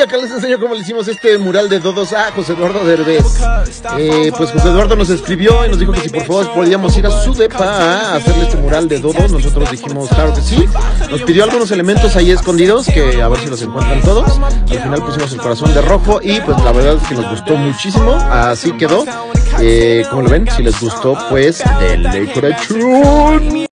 acá les enseño cómo le hicimos este mural de dodos a José Eduardo Derbez. Pues José Eduardo nos escribió y nos dijo que si por favor podíamos ir a su depa a hacerle este mural de dodos. Nosotros dijimos claro que sí. Nos pidió algunos elementos ahí escondidos que a ver si los encuentran todos. Al final pusimos el corazón de rojo y pues la verdad es que nos gustó muchísimo. Así quedó. Como lo ven, si les gustó, pues denle corazón.